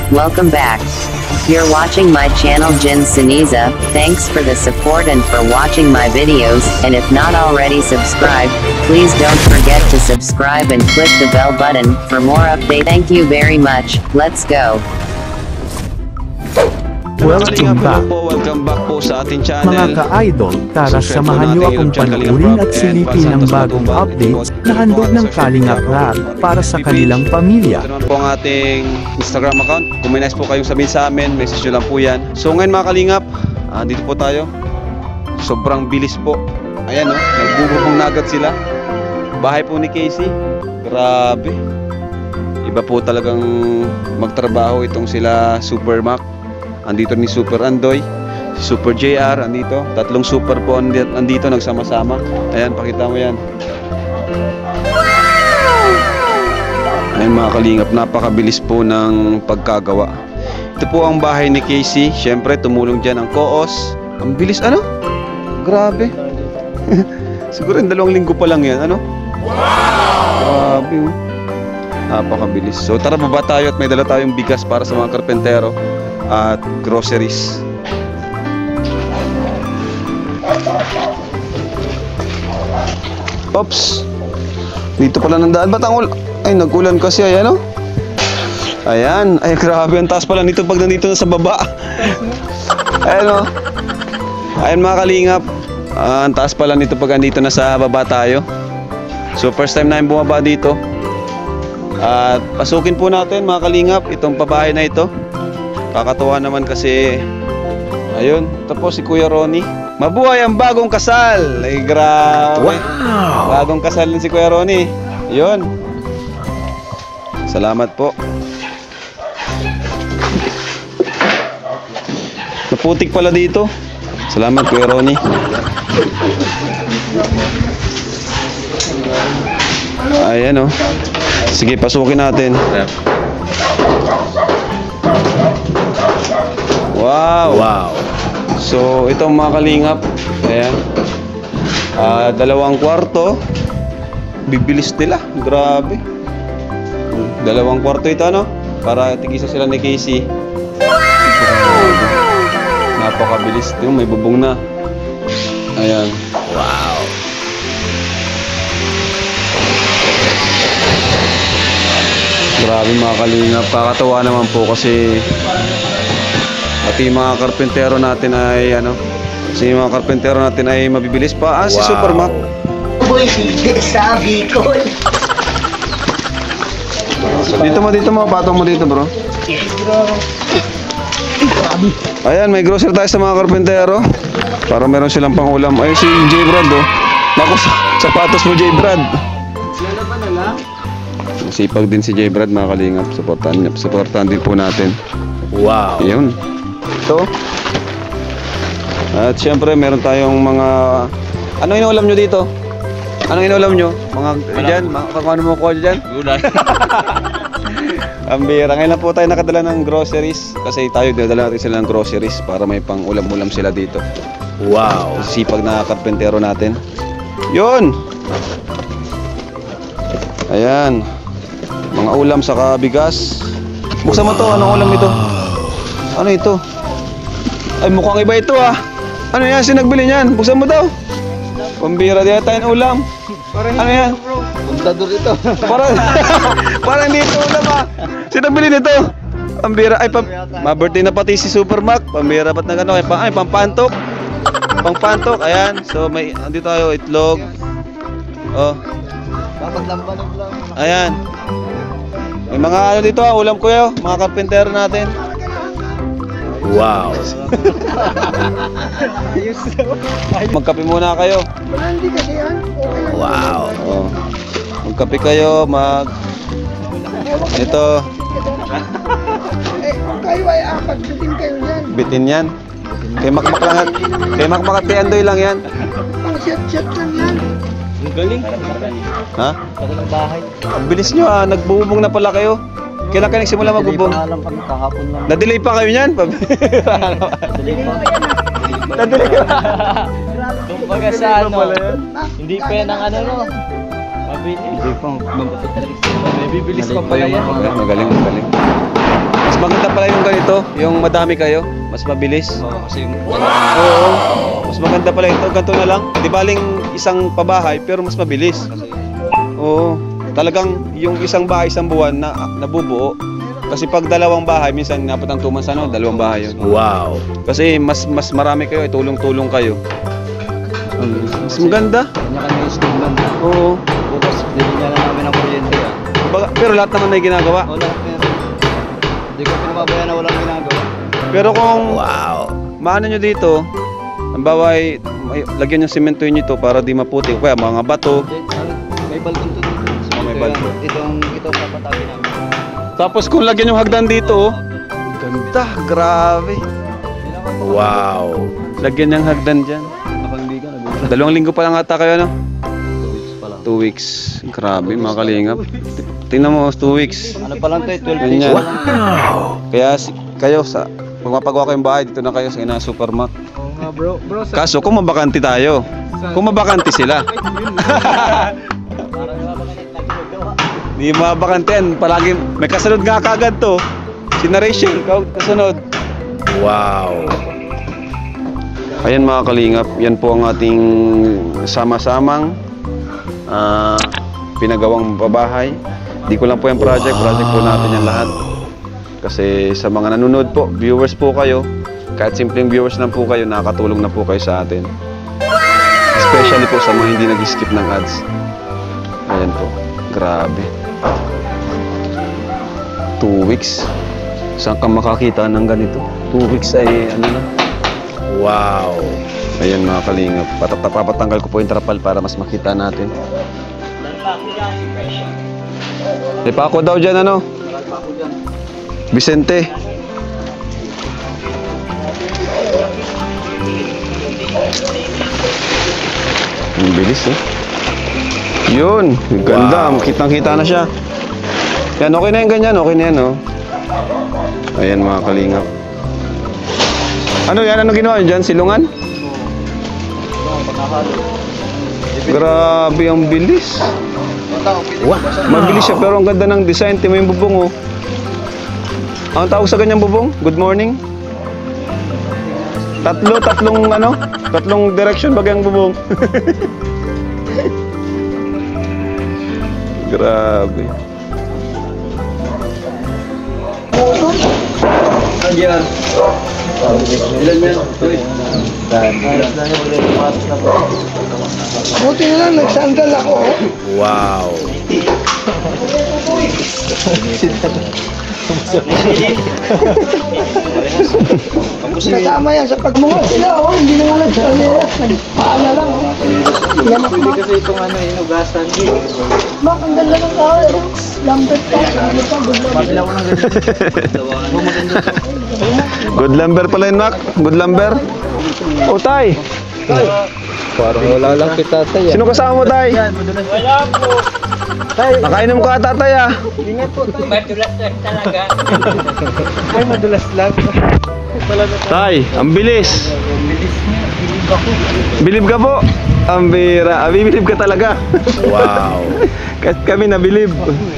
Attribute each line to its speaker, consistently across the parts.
Speaker 1: welcome back. You're watching my channel Jin Siniza. Thanks for the support and for watching my videos, and if not already subscribed, please don't forget to subscribe and click the bell button for more update. Thank you very much. Let's go.
Speaker 2: Welcome back po sa ating channel.
Speaker 3: Mga ka-idol, tara samahan niyo akong panoorin at silipin ang bagong updates na handog ng Kalingap Rap para sa kanilang pamilya.
Speaker 2: Ito naman po ang ating Instagram account. Kung may nice po kayong sabihin sa amin, message nyo lang po yan. So ngayon mga Kalingap, dito po tayo. Sobrang bilis po. Ayan o, nagbububong na agad sila. Bahay po ni Casey. Grabe. Iba po talagang magtrabaho itong sila Super Mac. Andito ni Super Andoy, si Super JR, andito. Tatlong super po andito nagsama-sama. Ayan, pakita mo yan. Ayan mga Kalingap, napakabilis po ng pagkagawa. Ito po ang bahay ni Casey. Siyempre, tumulong dyan ang Koos. Ang bilis, ano? Grabe. Siguro 2 linggo pa lang yan, ano? Grabe, oh. Napakabilis. So tara, baba tayo at may dala tayong bigas para sa mga karpentero at groceries. Oops. Dito pala ng daan. Ba't ang ay, nag-ulan kasi. Ayan o. Ayan. Ay, grabe. Ang taas pala nito pag nandito na sa baba. Ayan o. Ayan mga Kalingap. Ang taas pala nito pag nandito na sa baba tayo. So first time namin bumaba dito. At pasukin po natin mga Kalingap itong pabahay na ito. Kakatuwa naman kasi ayun, tapos si Kuya Ronnie. Mabuhay ang bagong kasal. Ay grabe. Wow. Bagong kasal din si Kuya Ronnie. Ayun. Salamat po. Naputik pala dito. Salamat Kuya Ronnie. Ayan oh. Sige, pasukin natin. Wow! Wow! So, itong mga Kalingap, ayan. 2 kwarto. Bibilis nila. Grabe. 2 kwarto ito, no? Para tigisa sila ni Casey. Grabe. Napakabilis. Ito, may bubong na. Ayan. Wow! Grabe mga Kalingap. Kakatawa naman po kasi pati mga karpentero natin ay kasi mga karpentero natin ay mabibilis pa. Si Super Mac.
Speaker 4: Uy, sabi ko.
Speaker 2: So, dito mo, patong mo dito bro. Ayan, may grocery tayo sa mga karpentero para meron silang pang ulam. Ay, si J. Brad oh. Naku, sapatos mo J. Brad. Sipag din si J. Brad mga Kalingap. Supportahan din po natin. Wow. Ayun. Ito. At syempre meron tayong mga anong inuulam nyo dito? Anong inuulam nyo? Mga dyan? Ano mo ko dyan? Gulay. Ang bira. Ngayon lang po tayo nakadala ng groceries. Kasi tayo dinadala natin sila ng groceries para may pang ulam-ulam sila dito. Wow. Sipag na karpentero natin. Yun. Ayan. Mga ulam saka bigas. Buksan mo to. Anong ulam ito? Ano ito? Ay, mukhang iba ito ah. Ano yan? Sinagbili niyan? Buksan mo daw. Pambira din tayong ulam. Ano yan?
Speaker 4: Puntador ito.
Speaker 2: Parang hindi ito ulam ah. Sinagbili nito. Pambira. Ay, ma-birthday na pati si Super Mac. Pambira ba't na gano'n? Ay, pampantok. Pangpantok. Ayan. So, may andito tayo itlog. Oh.
Speaker 4: Papaglamban ng vlog.
Speaker 2: Ayan. May mga ano dito ah. Ulam ko yun. Mga karpentero natin. Wow. Magkape muna kayo.
Speaker 4: Hindi kasi yan.
Speaker 2: Wow. Oh. Magkape kayo, ito.
Speaker 4: Kayo ay apat. Bitin kayo yan.
Speaker 2: Bitin yan. Kay Makmak lang. Kay Makmak at Andoy lang yan.
Speaker 4: Pang shot lang yan.
Speaker 2: Ang galing. Ha?
Speaker 4: Tagal bahay.
Speaker 2: Ang bilis nyo ah. Nagbubong na pala kayo. Kailan kayo nagsimula magbubong?
Speaker 4: Kahapon lang.
Speaker 2: Na-delay pa kayo niyan? Na-delay pa.
Speaker 5: Kumbaga sa hindi pa yan ang no.
Speaker 2: Hindi pa.
Speaker 5: May bibilis pa pala yan.
Speaker 2: Magaling. Mas maganda pala ito, yung madami kayo, mas mabilis.
Speaker 5: Kasi yung
Speaker 2: Oo. Mas maganda pala ito, ganito na lang. Di baling isang pabahay, pero mas mabilis. Oo. Talagang yung isang bahay, isang buwan na nabubuo. Kasi pag dalawang bahay, minsan napot ang 2 months, dalawang bahay yun.
Speaker 3: Wow!
Speaker 2: Kasi mas marami kayo, tulong-tulong kayo. Mas maganda.
Speaker 5: kanya-kanya statement.
Speaker 2: Oo.
Speaker 5: Bukas, nililinya na namin ang kuryente.
Speaker 2: Pero lahat naman may ginagawa.
Speaker 5: O lahat meron. Hindi ko pinababayaan na walang ginagawa.
Speaker 2: Pero kung maano nyo dito, ang baway, lagyan yung semento nyo ito para di maputi. O kaya mga bato.
Speaker 5: May balkon to dito.
Speaker 2: May balkon.
Speaker 5: Ito ang papatagin namin.
Speaker 2: Tapos kung lagyan yung hagdan dito, ganda, grabe.
Speaker 3: Wow!
Speaker 2: Lagyan yung hagdan dyan.
Speaker 5: Nakangbigan, nagulat.
Speaker 2: 2 linggo pa lang ata kayo, no?
Speaker 5: 2 weeks pa lang.
Speaker 2: 2 weeks. Grabe, mga kalingap. Tingnan mo, 2 weeks.
Speaker 5: Ano pa lang to, 12
Speaker 2: Ganyan.
Speaker 5: days pa lang.
Speaker 2: Kaya kayo, pag mapagawa kayong bahay, dito na kayo sa Ina Supermac.
Speaker 4: Oo nga bro,
Speaker 2: Kaso kung mabakanti tayo, kung mabakanti sila. Di mabakantian, palagi may kasunod nga kagad to. Si Rachel, kasunod.
Speaker 3: Wow!
Speaker 2: Ayan mga kalingap, yan po ang ating sama-samang pinagawang babahay. Di ko lang po yung project po natin yan lahat. Kasi sa mga nanonood po, viewers po kayo, kahit simpleng viewers lang po kayo, nakakatulong na po kayo sa atin. Especially po sa mga hindi nag-skip ng ads. Ayan po, grabe. 2 weeks. Saan ka makakita ng ganito? 2 weeks ay ano na?
Speaker 3: Wow!
Speaker 2: Ayan mga kalingap, papatanggal ko po yung trapal para mas makita natin. May pako daw dyan ano? Vicente. Ang bilis eh. Yun, ganda, kitang-kita na siya. Yan, okay na yung ganyan, okay na yan oh. Ayan mga kalingap. Ano yan? Ano ginawa nyo dyan? Silungan? Grabe, ang bilis. Mabilis siya pero ang ganda ng design. Tingnan mo yung bubong oh. Ang tawag sa ganyang bubong? Good morning? Tatlong direction bagyang bubong. Grabe.
Speaker 5: Andiyan. Ilan yan?
Speaker 4: Buti na lang, nagsandal ako.
Speaker 3: Wow!
Speaker 4: Kasama yan sa pagmunga sila, oh. Hindi na nga nagsandal. Nagpaala lang, oh. Yan ako, Mak.
Speaker 5: Kasi itong hinugasan.
Speaker 4: Mak, ang ganda ng tao, eh. Lambert pa. Ano pa, good
Speaker 2: Good lumber pala yun, Mac. Good lumber. O, Tay.
Speaker 5: Parang wala lang kita tayo.
Speaker 2: Sino kasama mo, Tay?
Speaker 5: Wala po.
Speaker 2: Nakainom ka ata, Tay, ah.
Speaker 4: Ingat po, tayo.
Speaker 5: Madulas lang talaga.
Speaker 4: Ay, madulas lang.
Speaker 2: Tay, ang bilis. Bilib ka po. Ang bira. Bibilib ka talaga.
Speaker 3: Wow!
Speaker 2: Kahit kami nabilib.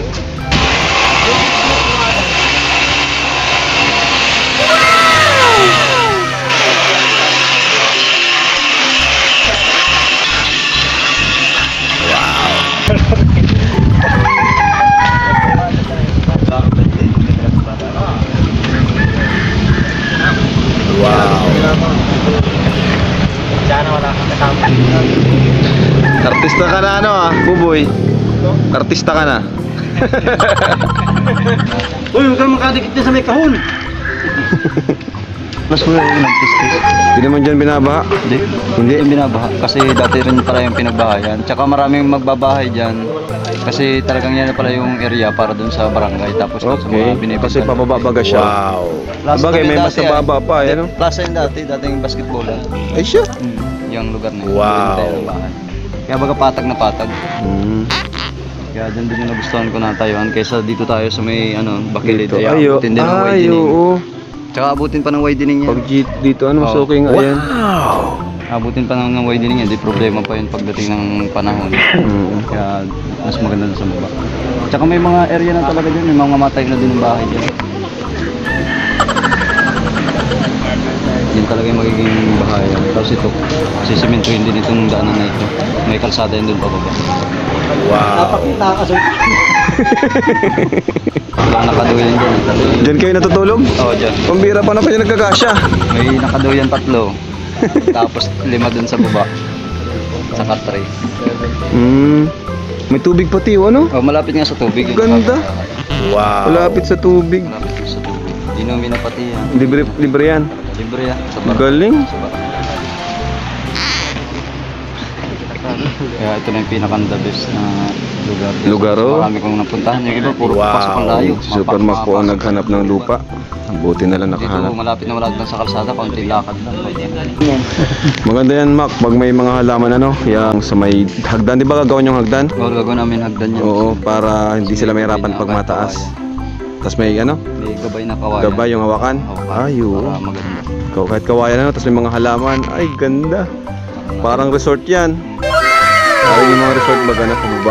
Speaker 5: Sana wala kang kasama.
Speaker 2: Artista ka na ano ah, Buboy. Artista ka na.
Speaker 5: Uy, huwag kang makadikit na sa may kahon. Mas wala yung nag-tistis.
Speaker 2: Hindi naman dyan binabaha.
Speaker 5: Hindi yung binabaha. Kasi dati rin pala yung pinagbahayan. Tsaka maraming magbabahay dyan. Kasi talagang yan na pala yung area para dun sa barangay. Tapos sa
Speaker 2: Okay,
Speaker 5: mga binibigyan.
Speaker 2: kasi pababaga siya.
Speaker 3: Wow!
Speaker 2: Sabagay, may mas nababa pa, ano?
Speaker 5: Plaza yun dati, dating basketballan.
Speaker 2: Ay siya.
Speaker 5: Yung lugar na yun.
Speaker 3: Wow.
Speaker 5: Yung tayo ng bahay. Kaya baga patag na patag. Kaya dyan din yung nagustuhan ko na tayuan. Kaysa dito tayo sa may Bakilid.
Speaker 2: Dito.
Speaker 5: Kaya
Speaker 2: Ay,
Speaker 5: abutin din ng
Speaker 2: ay,
Speaker 5: widening.
Speaker 2: oo.
Speaker 5: Tsaka abutin pa ng widening yan.
Speaker 2: Pag dito, ano, mas
Speaker 5: Oo.
Speaker 2: okay nga yan.
Speaker 5: Abutin pa ng widening yan. Di problema pa yun pagdating ng panahon. Kaya mas maganda na sa baba. Tsaka may mga area na talaga dyan. May mga matay na din ng bahay dyan. talaga yung magiging bahayan. Tapos ito, sisimentuhin din itong daanan na ito. May kalsada yun doon pababa.
Speaker 4: Napakita ka sir.
Speaker 5: Walang nakaduyan dyan.
Speaker 2: Diyan kayo natutulog?
Speaker 5: Oo, dyan.
Speaker 2: Pambira pa na kayo nagkakasya.
Speaker 5: May nakaduyan 3. Tapos 5 dun sa baba. Saka 3.
Speaker 2: May tubig pati, ano?
Speaker 5: Oh, malapit nga sa tubig.
Speaker 2: Ganda. Malapit sa tubig.
Speaker 5: Malapit sa tubig. Inumin na pati yan.
Speaker 2: Libre yan.
Speaker 5: Libre yan. Sa bar.
Speaker 2: Galing.
Speaker 5: Sa bar. Kaya ito na yung pinaka-the best na lugar.
Speaker 2: Lugar, oh.
Speaker 5: Marami kong napuntahan. Yung iba, puro pasok ang layo.
Speaker 2: Si Supermac po ang naghanap ng lupa. Buti na lang
Speaker 5: Dito,
Speaker 2: nakahanap.
Speaker 5: malapit na wala lang sa kalsada. Konti lakad lang.
Speaker 2: Maganda yan, Mac. Pag may mga halaman, ano, yung sa may hagdan. Di ba gagawin yung hagdan?
Speaker 5: Oo, gagawin namin hagdan yan.
Speaker 2: Oo, para hindi sila mahirapan pag mataas. Tapos may ano,
Speaker 5: May gabay na kawayan.
Speaker 2: gabay yung hawakan. Ayo.
Speaker 5: Para maganda.
Speaker 2: Kahit kawayan ano, tapos may mga halaman. Ay, ganda. Parang resort yan. Parang yung mga resort baga na pababa.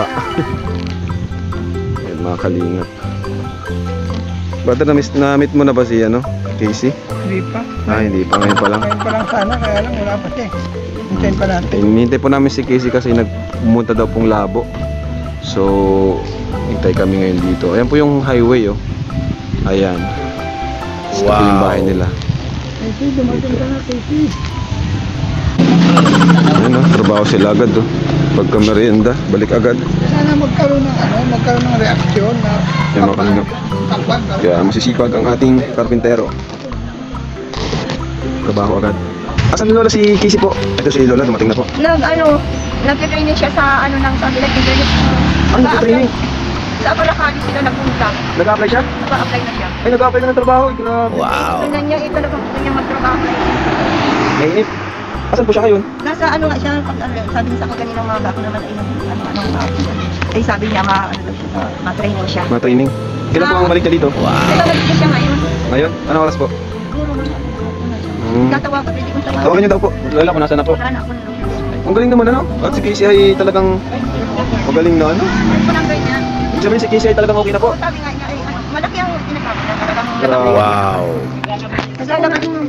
Speaker 2: Yan, mga kalingap. Brother, na-meet mo na ba si ano, Casey?
Speaker 4: Hindi pa.
Speaker 2: Hindi pa. Ngayon pa lang.
Speaker 4: Ngayon pa lang sana, kaya lang wala pa siya. Hintayin pa natin.
Speaker 2: Hinihintay po namin si Casey kasi nagpumunta daw pong Labo. So, hintay kami ngayon dito. Ayan po yung highway, oh. Ayan. Wow. Ito yung bahay nila.
Speaker 4: Casey, dumating ka na, Casey.
Speaker 2: Ayan, oh. Trabaho sila agad, oh. Pagka merienda, balik agad.
Speaker 4: Sana magkaroon ng reaksyon na
Speaker 2: Yan, mga kalingap.
Speaker 4: kapag.
Speaker 2: Kaya masisipag ang ating karpintero. Trabaho agad. Asan yung lola si Casey po? Ito si lola, dumating na po.
Speaker 6: Nag-training siya sa ng sabi nag-training.
Speaker 2: Ano nag-training?
Speaker 6: Sa Paracali sila nagpunta.
Speaker 2: Nag-apply siya?
Speaker 6: Nag-apply na siya.
Speaker 2: Ay, nag-apply na ng trabaho. Grabe.
Speaker 6: Gusto niya, talagang gusto niya magtrabaho.
Speaker 2: Mainit. Asan po siya ngayon?
Speaker 6: Nasa nga siya, sabi niya sa akin kaninang mga ako naman ay ay sabi niya ma-training siya.
Speaker 2: Ma-training. Kailan po ang balik niya dito?
Speaker 6: Kaya nag siya ngayon.
Speaker 2: Ngayon? Anong oras po?
Speaker 6: Siguro tatawagan, pwede kong tawagan.
Speaker 2: Tawagan niyo daw po. Lola ko, nasaan na po?
Speaker 6: Wala na ako na.
Speaker 2: Ang galing naman ano? At si Casey ay talagang magaling na ano?
Speaker 6: Ano lang niya?
Speaker 2: Ibig sabihin si Casey ay talagang okay na po.
Speaker 6: Sabi nga niya ay malaki ang sinasabi na talagang
Speaker 2: Wow.
Speaker 6: Kasi alam natin mo.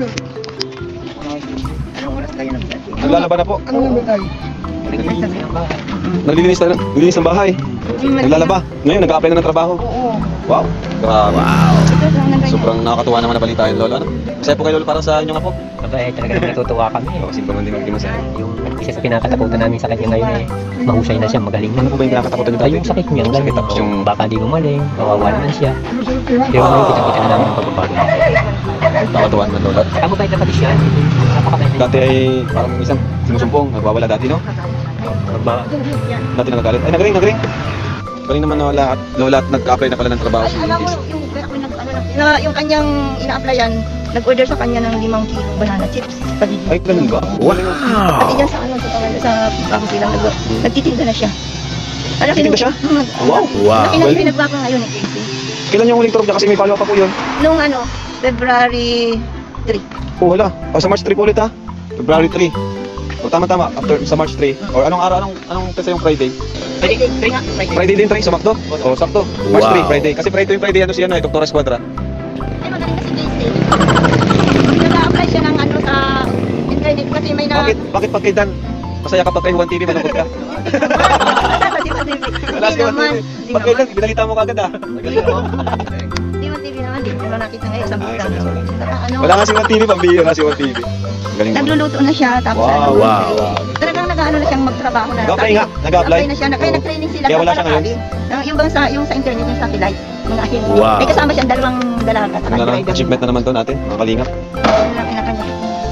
Speaker 6: Anong oras kayo nag-chat?
Speaker 2: Naglalaban na po.
Speaker 4: Ano naman ay?
Speaker 2: Naglilinis ng bahay. Naglalaba. Ngayon, nag-apply na ng trabaho.
Speaker 6: Oo.
Speaker 2: Wow. Grabe.
Speaker 6: Ito lang na ganyan.
Speaker 2: Sobrang nakakatuwa naman na balita yun, Lola. Ano? Masaya po kayo, Lola, para sa inyong apo.
Speaker 7: Aba, talagang natutuwa kami.
Speaker 2: Oo, simple man din mag-masaya.
Speaker 7: Yung isa sa kinakatakutan namin sa kanya ngayon mahusay na siya, magaling na.
Speaker 2: Ano po ba yung kinakatakutan niyo
Speaker 7: Ay,
Speaker 2: dati?
Speaker 7: yung sakit niya,
Speaker 2: Sakit, tapos yung...
Speaker 7: baka di gumaling, mawawala na siya. Pero ngayon, kita-kita na namin ang pagbabago niya.
Speaker 2: Nakakatuwa naman, Lola.
Speaker 7: Saka mabait na pati siya. Napakabait na.
Speaker 2: Dati ay parang isang sinusumpong, nagbawala dati, no? Dati nagagalit. Ay, nagring. Galing naman na lahat, Lola, at nag-apply na pala ng trabaho si
Speaker 6: Alam mo, yung kanyang ina-applyan, nag-order sa kanya ng 5 kilo banana chips.
Speaker 2: Ay, ganun ba? Wow!
Speaker 6: Pati dyan sa bago silang nagtitinda na siya.
Speaker 2: Nagtitinda siya? Wow!
Speaker 6: Laki na pinagbago ngayon ni Casey.
Speaker 2: Kailan yung huling turog niya? Kasi may follow-up pa po yun.
Speaker 6: Nung February 3.
Speaker 2: Oh, hala. O, sa March 3 po ulit, ha? February 3. O, tama. After, sa March 3. Or anong araw? Anong kasi yung Friday? Friday din, Trey, sa McDo. O, sakto. March 3, Friday. Kasi Friday ano siya na, Dr. Esquadra.
Speaker 6: Ay, magaling kasi Casey. Nag-a-apply siya ng sa internet kasi may na...
Speaker 2: Bakit pag kay Dan, masaya ka pag kay Juan TV, malungkot ka? Wala si Juan TV. Pag kay Dan, binalita mo kagad, ha?
Speaker 6: Juan TV naman, di ko nakita ngayon sa bulan.
Speaker 2: Wala nga si Juan TV, pambihira si Juan TV. Galing mo.
Speaker 6: Nagluluto na siya, tapos talagang nag-ano na siyang magtrabaho na.
Speaker 2: Nag-apply nga, nag-apply.
Speaker 6: Nag-apply na siya, kaya nag-training sila.
Speaker 2: Kaya wala siya ngayon?
Speaker 6: Yung sa internet, yung satellite, mga ahin. May kasama siyang 2 dalaga.
Speaker 2: Ano na, achievement na naman to natin, mga kalingap.
Speaker 6: Laki na kanya.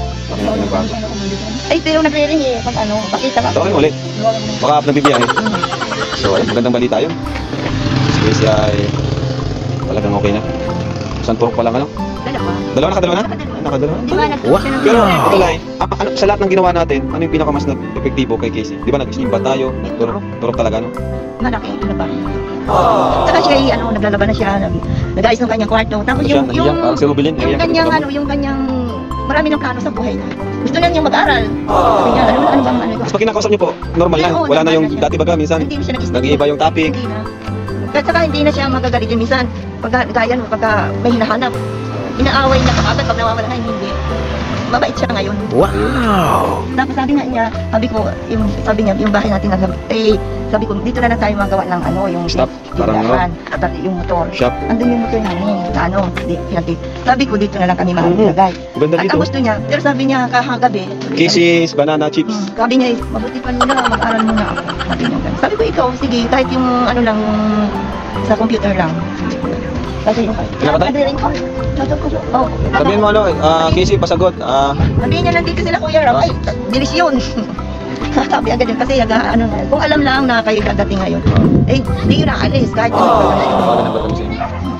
Speaker 6: Ay, pero nagre-ring pag pakita ka.
Speaker 2: Tawagin ulit. Baka nagbibiyahe. So, ayun, magandang balita yun. Si Casey ay talagang okay na. Isang turok pa lang, ano?
Speaker 6: Dalawa.
Speaker 2: Nakadalawa na? Nakadalawa?
Speaker 6: Di ba, nag-training
Speaker 2: Pero, ito lang, sa lahat ng ginawa natin, ano yung pinakamas na epektibo kay Casey? Di ba nag-slim ba tayo? Turok talaga, no?
Speaker 6: Malaki ang trabaho. Saka siya naglalaban na siya, nag-ayos ng kanyang kwarto. Tapos
Speaker 2: Siya, nahiyak, parang si Rubilin.
Speaker 6: yung kanyang marami ng plano sa buhay na. Gusto na niyang mag-aral. Sabi niya, ano bang
Speaker 2: Tapos pag kinakausap niyo po, normal lang.
Speaker 6: Oo,
Speaker 2: Wala na
Speaker 6: normal
Speaker 2: yung
Speaker 6: na siya.
Speaker 2: dati baga, minsan
Speaker 6: Hindi siya nag-stop.
Speaker 2: nag-iiba yung topic.
Speaker 6: Hindi na. At saka hindi na siya magagalit din minsan. Pagka may hinahanap, inaaway niya kapag nawawala na hindi. mabait siya ngayon.
Speaker 3: Wow!
Speaker 6: Tapos sabi nga niya, sabi niya, yung bahay natin, sabi ko, dito na lang tayo magawa ng yung
Speaker 2: Stop, parang
Speaker 6: tindahan, at yung motor.
Speaker 2: Shop.
Speaker 6: Andun yung motor namin, sabi ko, dito na lang kami maglagay.
Speaker 2: Ganda
Speaker 6: At
Speaker 2: dito.
Speaker 6: ang gusto niya, pero sabi niya kahagabi,
Speaker 2: Kisses, banana chips.
Speaker 6: sabi niya, mabuti pa nila, mag-aral muna ako. Sabi niya ganun. Sabi ko, ikaw, sige, kahit yung lang, sa computer lang. Kasi,
Speaker 2: Pinapatay?
Speaker 6: Oh,
Speaker 2: Sabihin mo Casey, pasagot.
Speaker 6: sabihin niya nandito sila Kuya Ram, ay, dilisyon. Sabi agad yun, kasi kung alam lang na kayo dadating ngayon, di yun naalis, kahit yung
Speaker 2: Wala na ba kami sa inyo?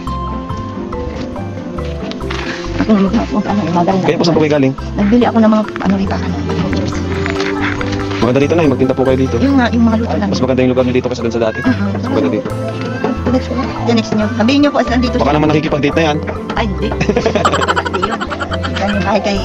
Speaker 2: Kaya po saan po kayo galing?
Speaker 6: Nagbili ako ng mga ritakan.
Speaker 2: Maganda dito na, magtinda po kayo dito.
Speaker 6: Yung mga luto lang.
Speaker 2: Mas maganda yung lugar nyo dito kasi dun sa dati. Mas maganda dito.
Speaker 6: Next nyo. Sabihin nyo po, nandito
Speaker 2: Baka naman nakikipag-date na yan.
Speaker 6: Ay, hindi. Hindi yun. Ganyan, kahit kay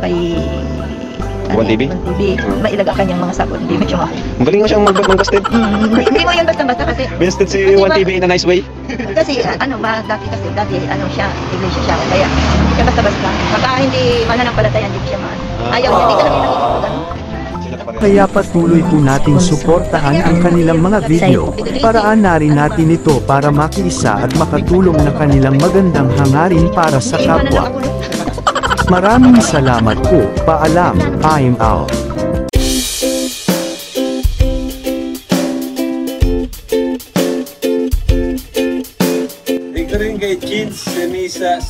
Speaker 2: Buwan TV?
Speaker 6: Buwan TV. Mailaga kanyang mga sagot. Hindi mo siya.
Speaker 2: Ang galing nga siyang mag-busted.
Speaker 6: Hindi mo yan basta-basta kasi.
Speaker 2: Busted si Buwan TV in a nice way.
Speaker 6: Kasi dati siya, iglesia siya. Kaya hindi siya basta-basta. Baka hindi mananampalataya, hindi siya ayaw niya. Hindi ka namin nakikita.
Speaker 3: Kaya patuloy po nating suportahan ang kanilang mga video. Paraan na rin natin ito para makiisa at makatulong na kanilang magandang hangarin para sa kapwa. Maraming salamat po. Paalam, I'm out.
Speaker 2: Dito rin kay Jeans, Senisa.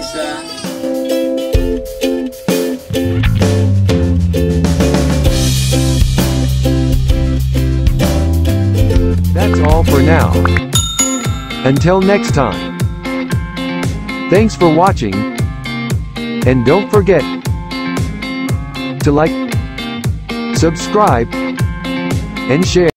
Speaker 8: That's all for now. Until next time. Thanks for watching. And don't forget to like, subscribe, and share.